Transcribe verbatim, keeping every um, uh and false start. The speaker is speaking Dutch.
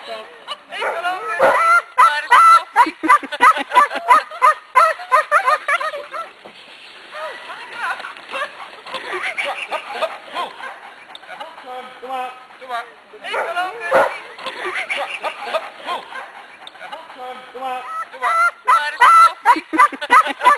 Ik geloof het niet. Waar is de koffie? Kom maar. Doe maar. Ik geloof het niet. Kom maar. Doe maar. Waar is de koffie?